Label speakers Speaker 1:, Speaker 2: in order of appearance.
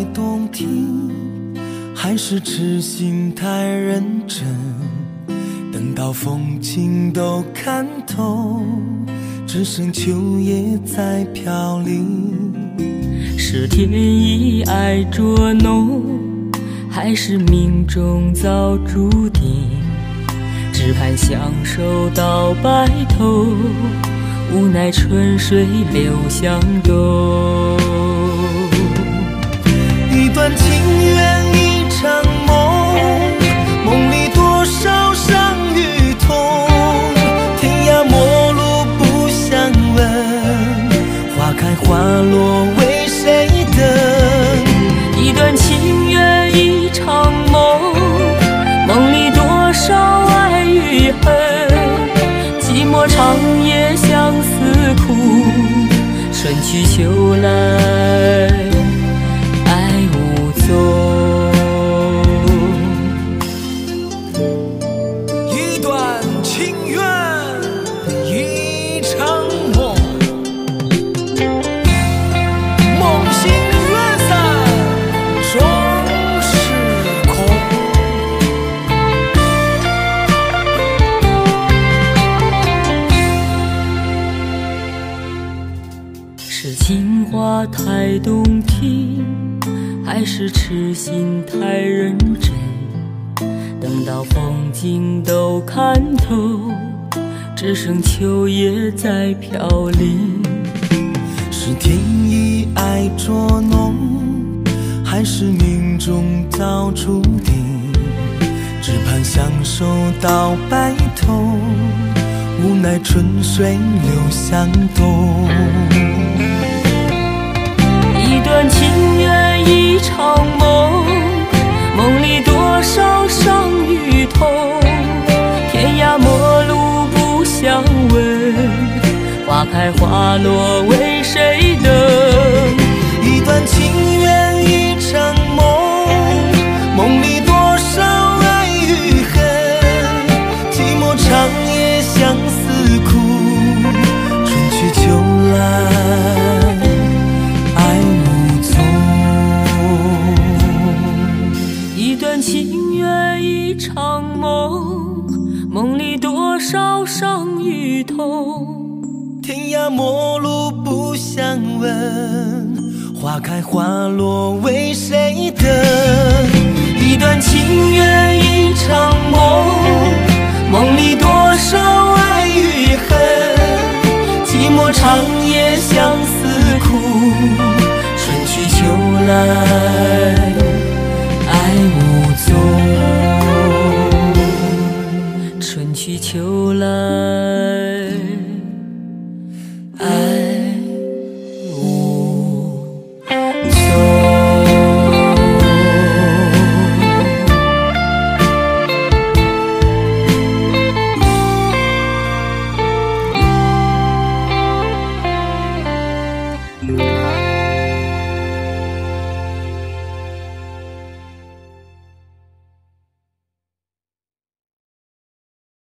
Speaker 1: 动听，还是痴心太认真？等到风景都看透，只剩秋叶在飘零。
Speaker 2: 是天意爱捉弄，还是命中早注定？只盼相守到白头，无奈春水流向东。
Speaker 1: 一段情缘一场梦，梦里多少伤与痛，天涯陌路不相问，花开花落为谁等？
Speaker 2: 一段情缘一场梦，梦里多少爱与恨，寂寞长夜相思苦，春去秋来爱无踪。
Speaker 1: 一段情缘一场梦，梦醒缘散终是空。
Speaker 2: 是情话太动听，还是痴心太认真？等到风景都看透，只剩秋叶在飘零。
Speaker 1: 是天意爱捉弄，还是命中早注定？只盼相守到白头，无奈春水流向东。
Speaker 2: 一段情缘一场梦，梦里多少伤与痛，天涯陌路不相问，花开花落为谁等？
Speaker 1: 一段情缘一场梦，梦里多少爱与恨，寂寞长夜相思苦，春去秋来爱无踪。
Speaker 2: 一段情缘一场梦，梦里多少伤与痛，
Speaker 1: 天涯陌路不相问，花开花落为谁等？一段情缘一场梦，梦里多少爱与恨，寂寞长夜相思苦，春去秋来